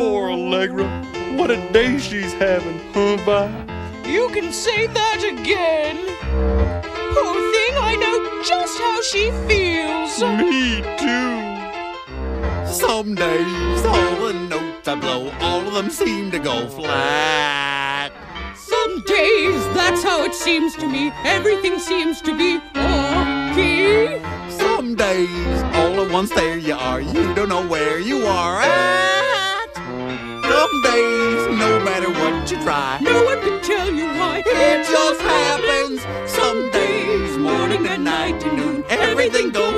Poor Allegra. What a day she's having, huh, Vi? You can say that again. Poor thing, I know just how she feels. Me too. Some days all the notes I blow, all of them seem to go flat. Some days, that's how it seems to me. Everything seems to be off key. Some days, all at once there you are, you don't know where you are at. Some days, no matter what you try, No one can tell you why. it just happens. Some days, morning and night and noon, everything goes